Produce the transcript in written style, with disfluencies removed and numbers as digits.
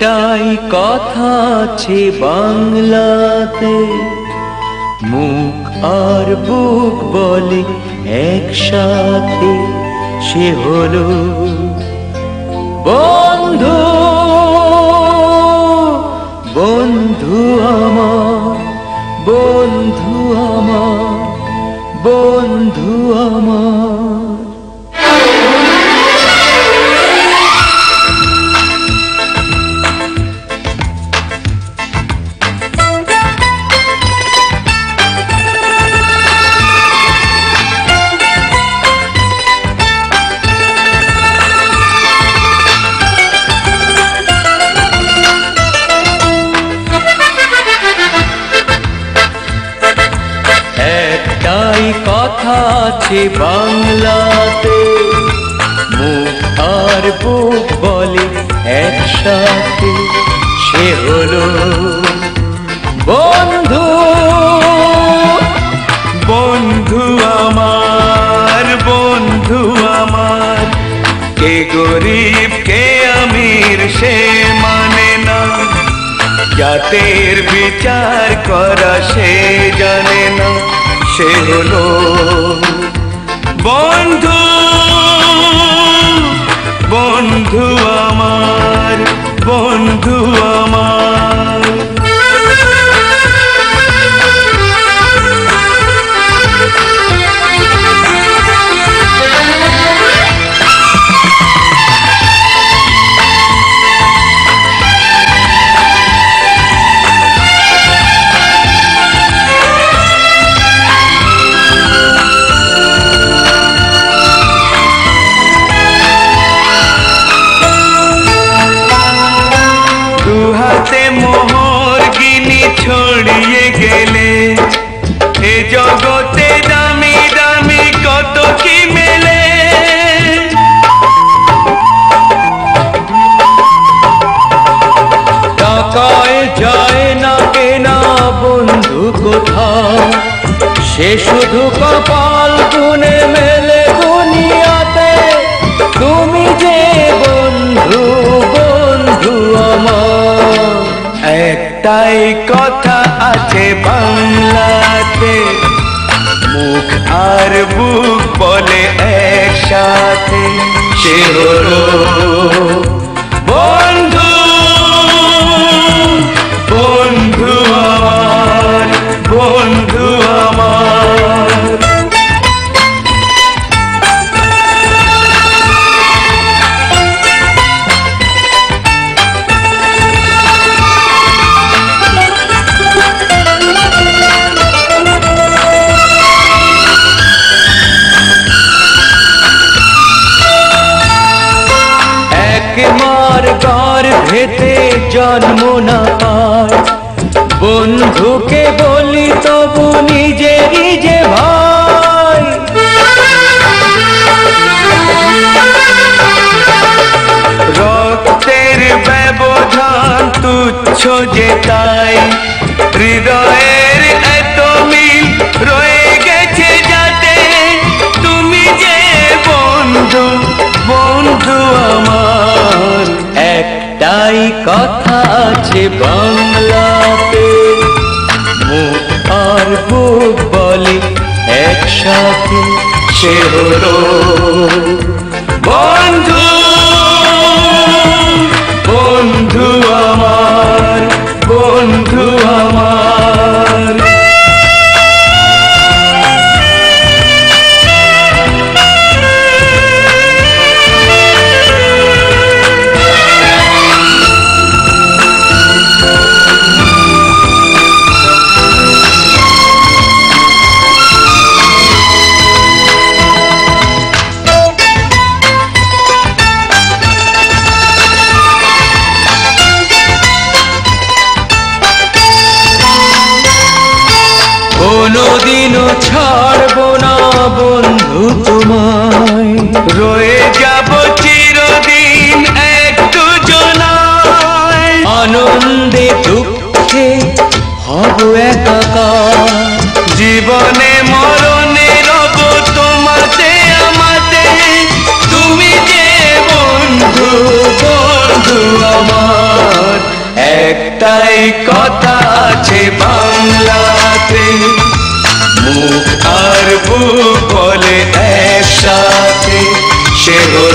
একটাই কথা আছে বাংলাতে, মুখ আর বুক বলে একসাথে, সে হলো বন্ধু। বন্ধু আমার, বন্ধু আমার, বন্ধু আমার। কথা আছে বাংলাতে, মুখ আর বুক বলে একসাথে, সে হলো বন্ধু। বন্ধু আমার, বন্ধু আমার, কে গরিব কে আমির সে মানে না, জাতের বিচার করা সে জানে না, সে হলো বন্ধু। বন্ধু আমার, বন্ধু আমার। মোহর গিনি ছড়িয়ে গেলে এ জগতে দামি দামি কত কি মেলে, টাকায় যায় না কেনা বন্ধু কোথাও, সে শুধু কপাল গুনে মেলে দুনিয়াতে। তুমি যে বন্ধু, বন্ধু আমার। একটাই কথা আছে বাংলাতে, মুখ আর বুক বলে একসাথে, সে হলো বন্ধু। বন্ধু আমার, বন্ধু আমার। মার গার ভেতে জন্ম না পায়, বন্ধুকে বলি তবু নিজেরই যে ভাই। রক্তের ব্যবধান তুচ্ছ যে তাই, হৃদয়ের এত মিল রয়ে গেছে যাতে, তুমি যে বন্ধু, বন্ধু আমার। একটাই কথা আছে বাংলাতে, মুখ আর বুক বলে একসাথে, সে হলো বন্ধু। বন্ধু আমার, বন্ধু আমার। কোনদিনও ছাড়বো না বন্ধু তোমায়, রয়ে যাব চিরদিন এক দুজনায়। আনন্দে দুঃখে হব একাকার, জীবনে মরণে রব তোমাতে আমাতে। তুমি যে বন্ধু, বন্ধু আমার। কথা আছে বাংলাতে, মুখ আর বুক বলে একসাথে, সে